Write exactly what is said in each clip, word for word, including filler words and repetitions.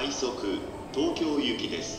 快速東京行きです。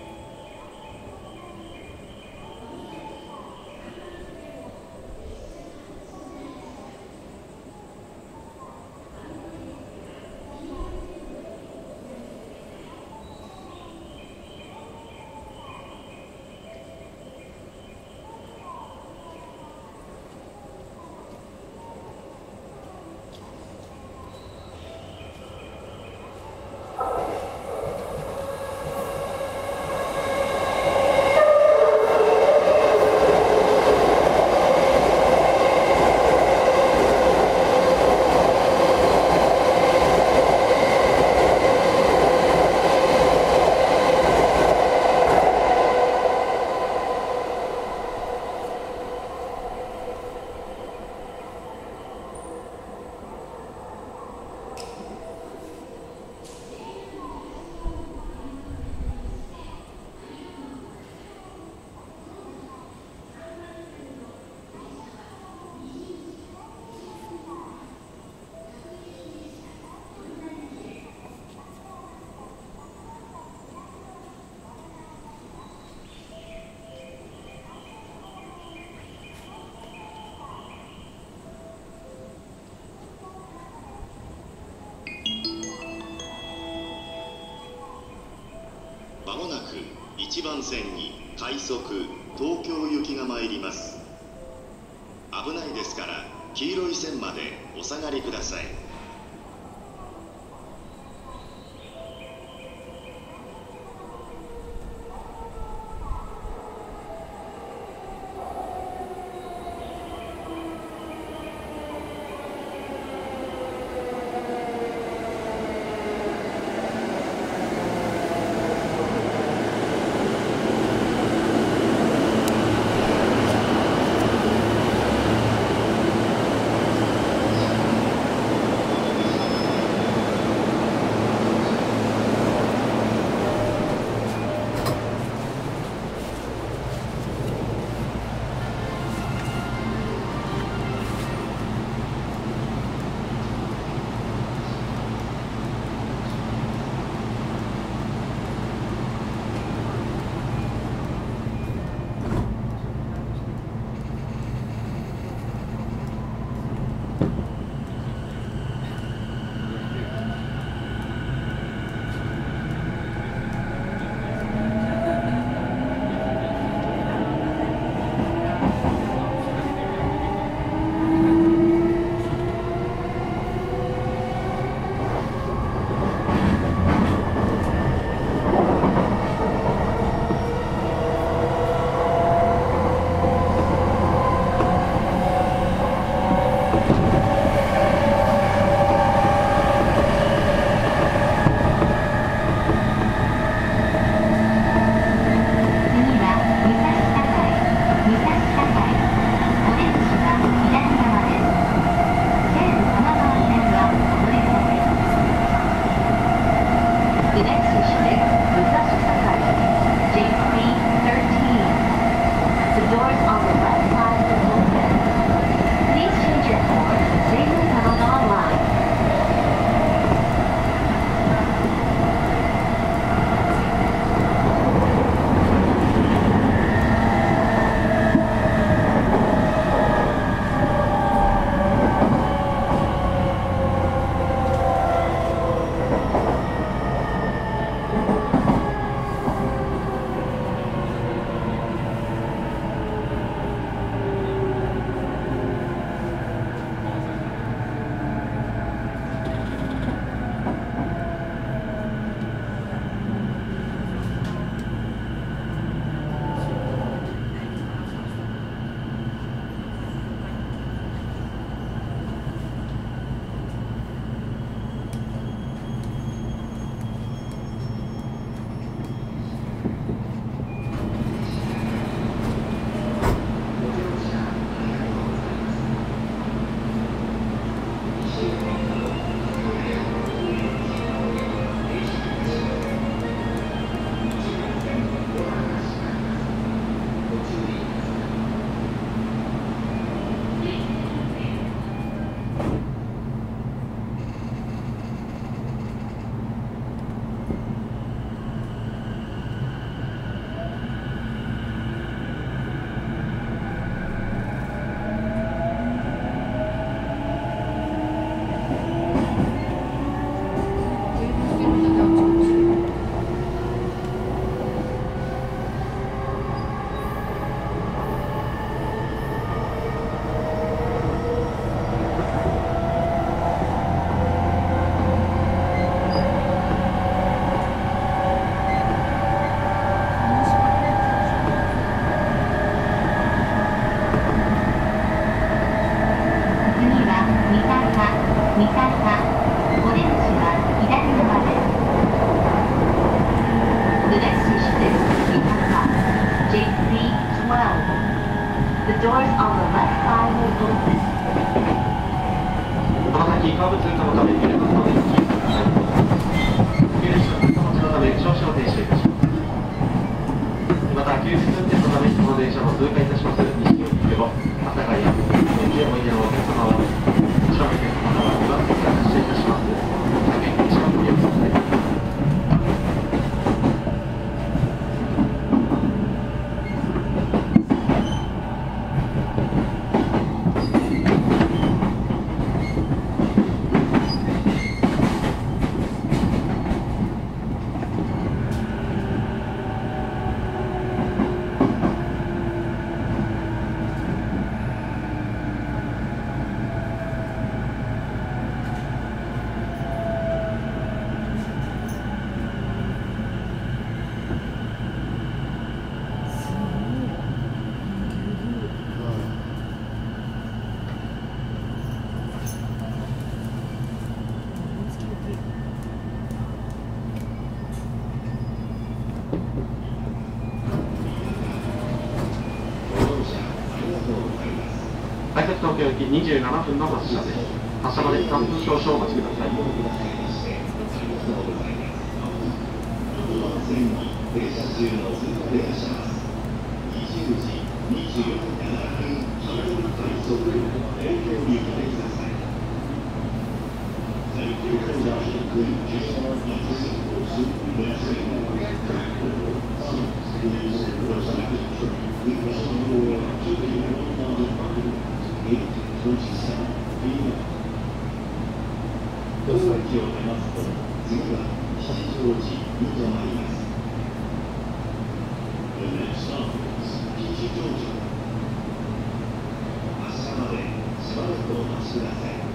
まもなくいちばん線に快速東京行きが参ります。危ないですから黄色い線までお下がりください。 東京行きにじゅうななふんの発車です。発車までさんぷん少々お待ちください。停車中の通過でいたします。にじゅうじにじゅうななふん、黄色い快速、東京行きでください。最高高度ひゃくじゅうさん、いちじごじゅう、にじゅうごじゅう、先を出ますと、次は吉祥寺に止まります。The next stop is 吉祥寺。発車までしばらくお待ちください。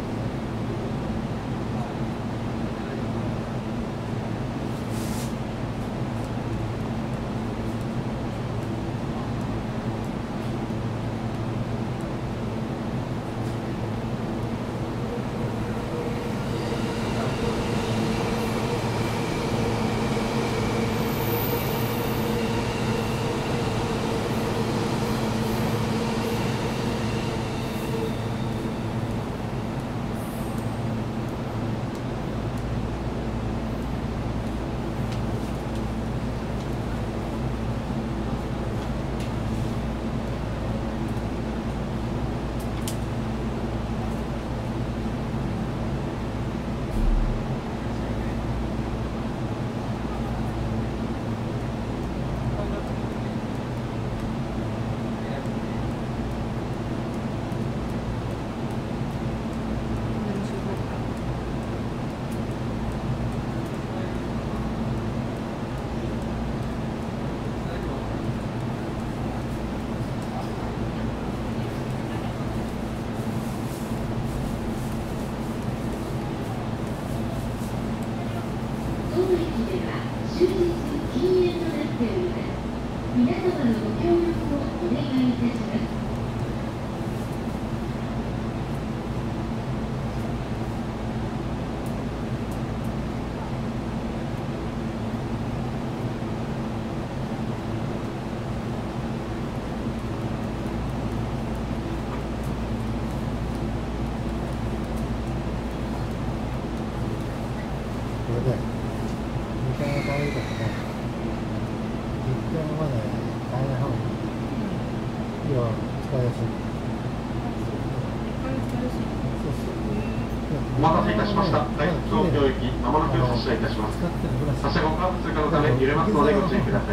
お待たせいたしました。大東京行き、まもなく発車いたします。発車後、カーブ通過のため揺れますのでご注意ください。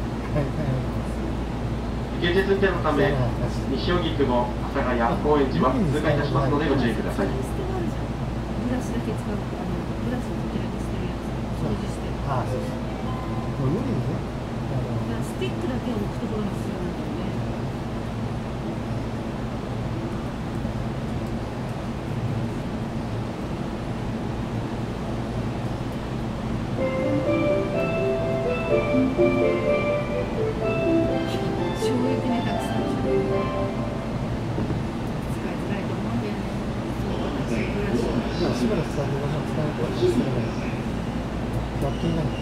芸術運転のため、西荻窪、阿佐ヶ谷、高円寺は通過いたしますのでご注意ください。 ブラシだけ使う、あのブラシの手でしてるやつ、掃除してる。ああ、そうそう。これ無理ね。スティックだけを置くところにするんだよね。衝撃ね、たくさん衝撃。使いづらいと思うんだよね。しばらく使ってみましょう。使うと、楽器になる。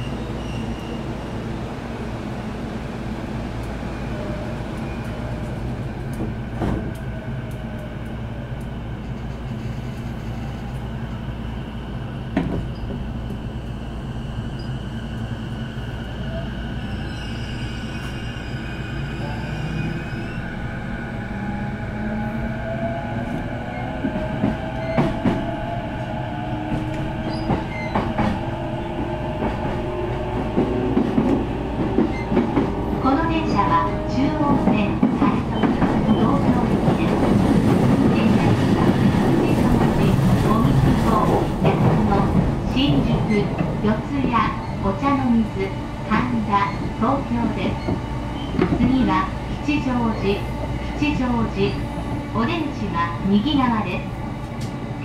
右側です。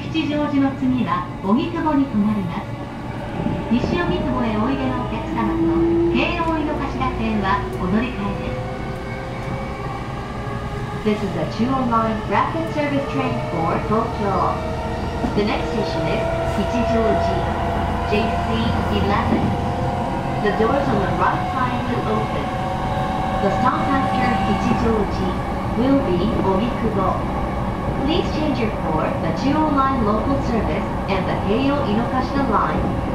吉祥寺の次は荻窪に停まります。西荻窪へおいでのお客様と京王井の頭線はお乗り換えです。This is a two oh nine rapid service train for Tokyo. The next station is Kichijoji, J C eleven. The doors on the right side will open. The stop after Kichijoji will be Ogikubo. Please change your for the Chuo Line local service and the Heiyo Inokashima line.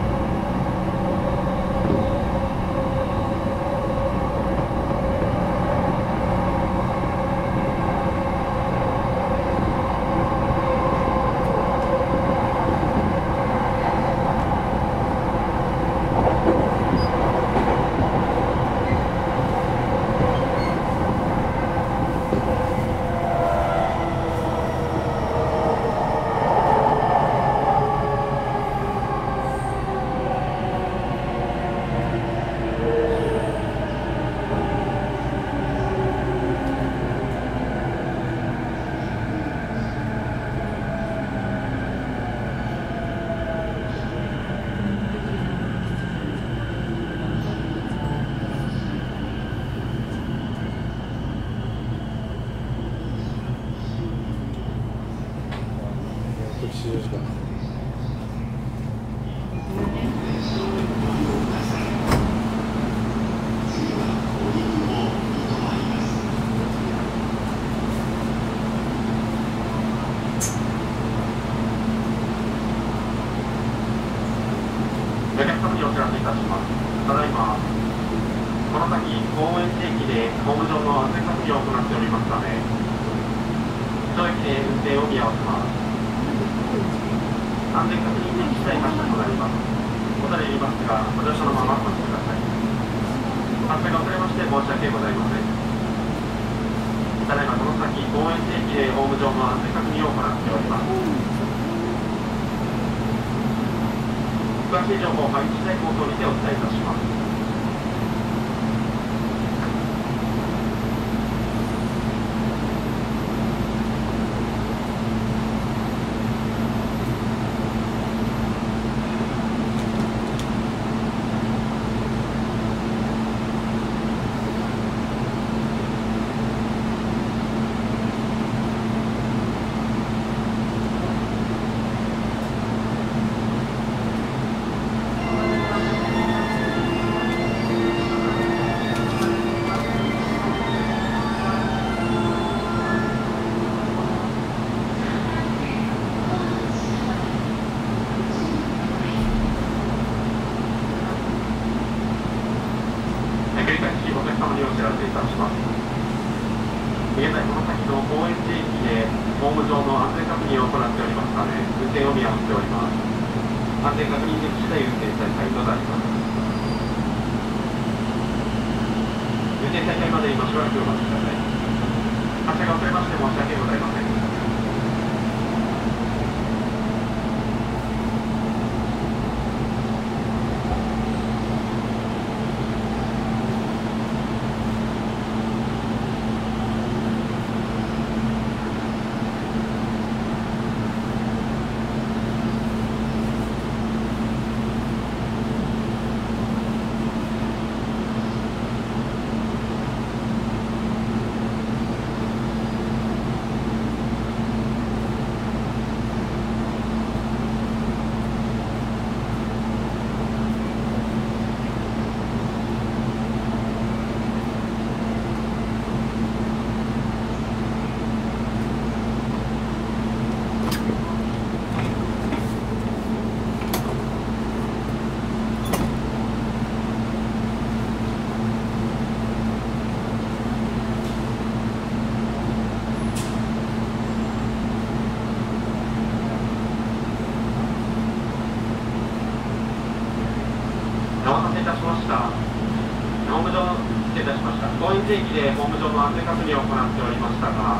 地域でホーム上の安全確認を行っておりましたが、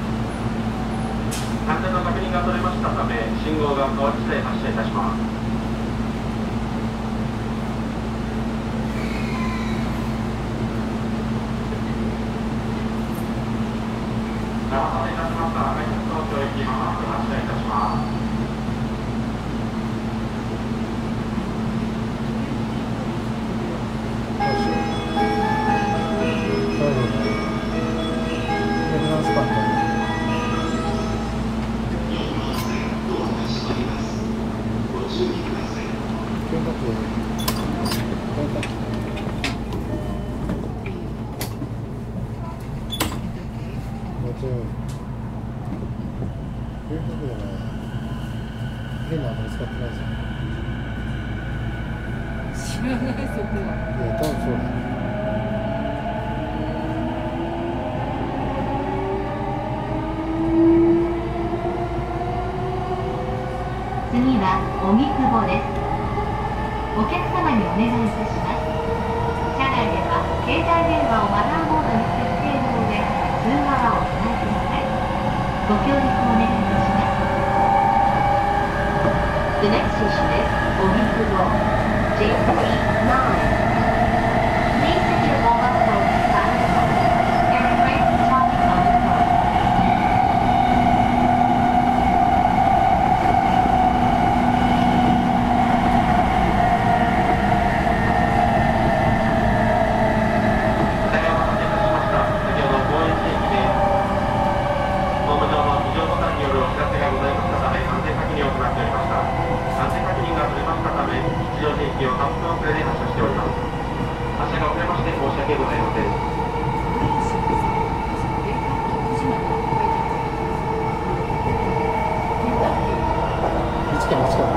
安全の確認が取れましたため、信号が変わり次第発車いたします。お待たせいたしました。改札東京行きまもなく発車いたします。 らないそこは。 いや多分そうだね。 次は荻窪です。お客様にお願いいたします。車内では携帯電話をマナーモードに設定の上、通話はお控えください。ご協力お願いいたします。The next station is 荻窪 ジェイスリーナイン. Please set your mobile phone to silent mode and refrain from talking on the phone. 一か八か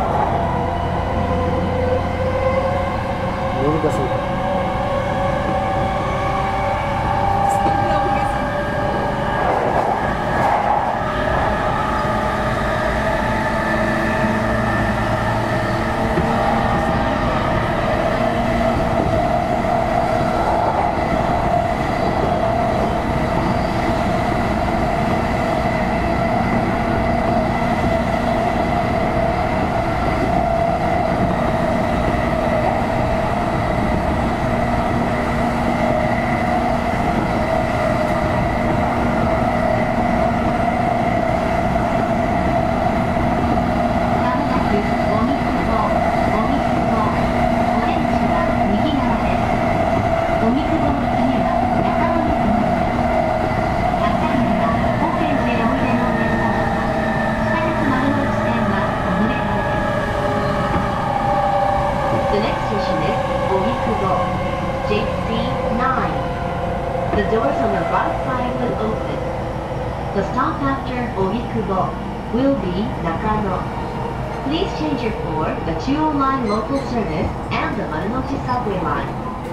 乗るかそうか。The doors on the right side will open. The stop after Ogikubo will be Nakano. Please change your for the Chuo Line local service and the Marunouchi subway line.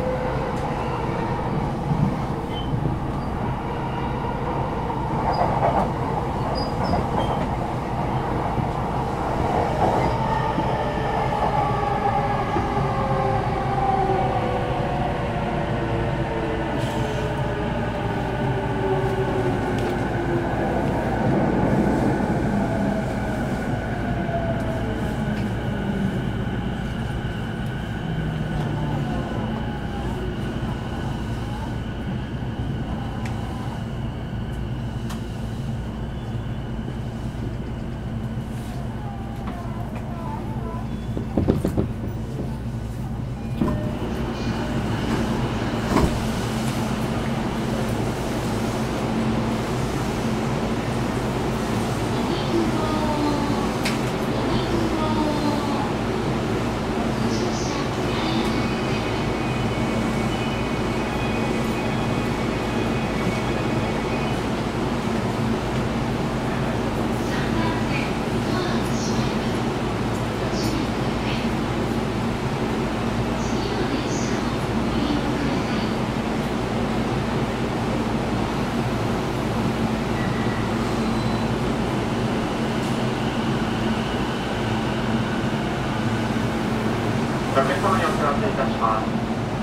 お客様にお知らせいたします。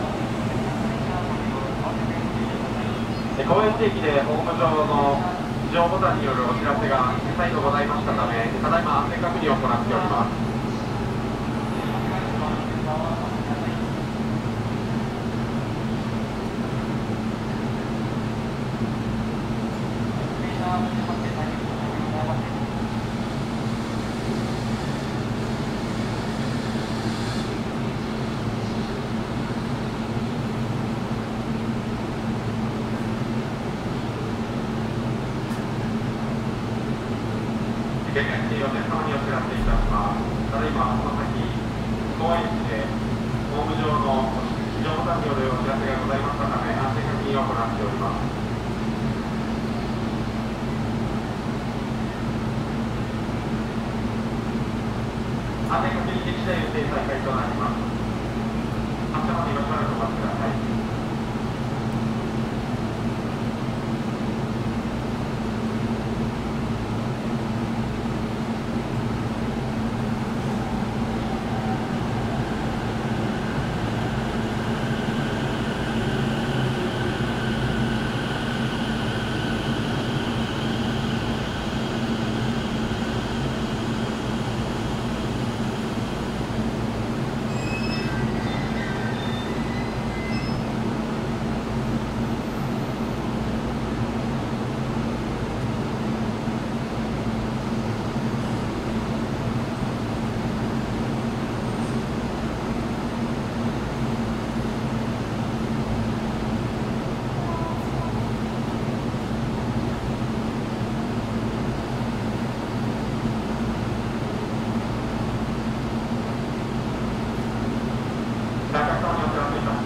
高円寺駅でホーム上の非常ボタンによるお知らせが再度ございましたため、ただいま安全確認を行っております。現在お客様にお知らせいたします。ただいまこの先、高円寺でホーム上の非常ボタンによるお知らせがございましたため、安全確認を行っております。安全確認でき次第運転再開となります。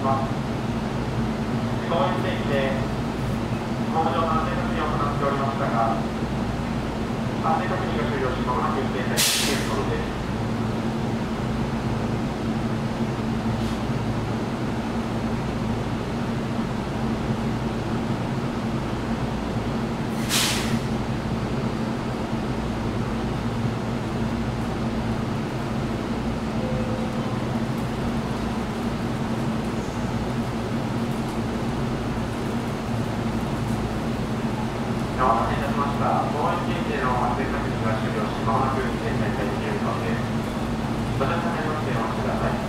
ます。高円寺駅でホーム上の安全確認を行っておりましたが、安全確認が終了し、まもなく運転再開ということです。お待たせいたしました。高円寺駅での安全確認が終了し、まもなく運転再開できる見込みです。ご乗車になりましてお待ちください。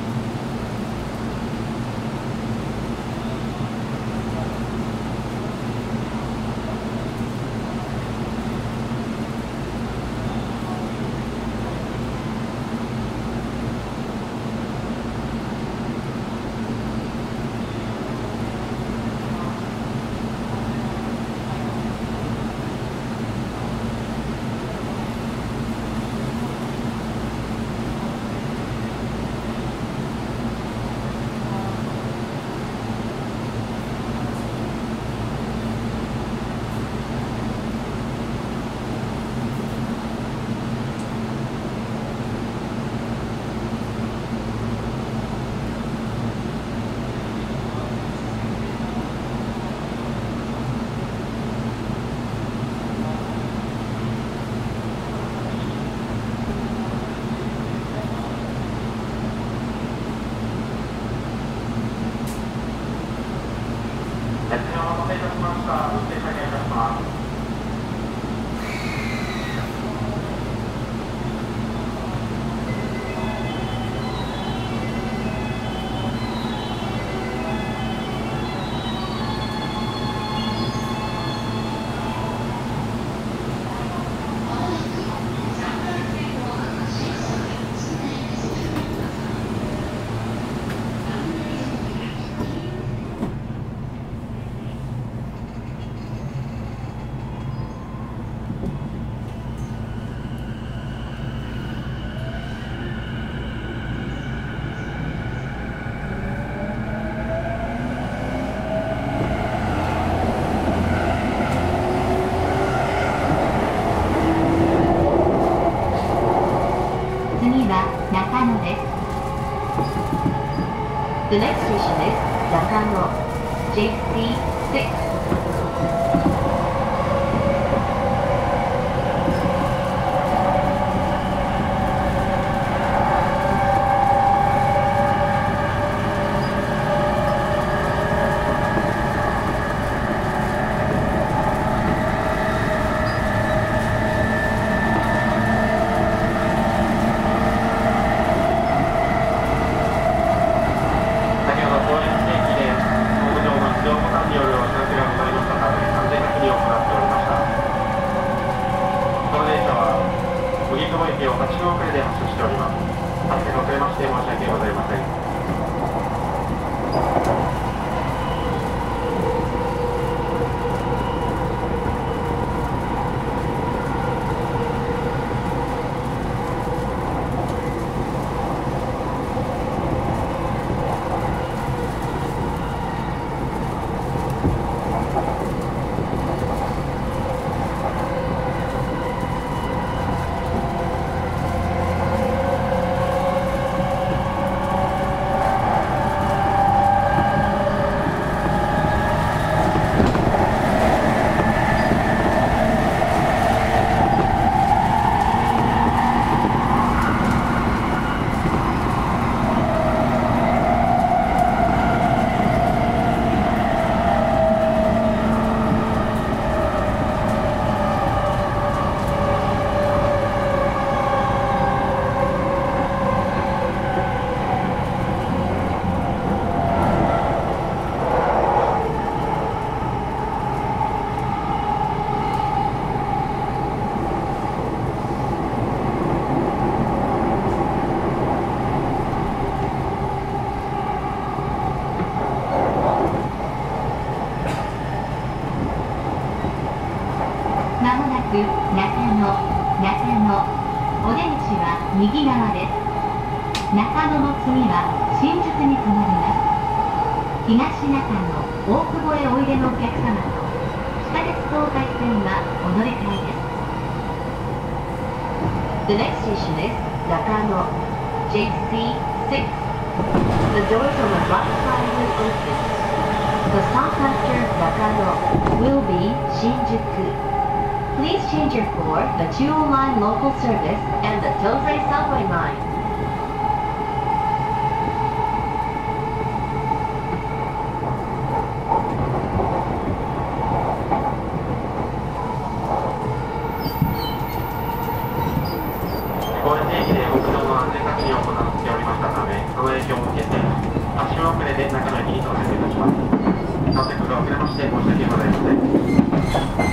お待たせいたしました。運転再開いたします。 中野です。The next station is Nakano,ジェイシーシックス.中野、中野、お出口は右側です。中野の次は新宿に停まります。 東中野、大久保へおいでのお客様と地下鉄東海線はお乗り換えです。The next station is Nakano, J C six. The doors on the right side will open. The stop after Nakano will be Shinjuku. Please change your for the Chuo Line local service and the Tozai subway line. 高円寺駅で屋上の安全確認を行っておりましたため、その影響を受けて、発信遅れで中野駅に到着いたします。到着が遅れまして申し訳ございません。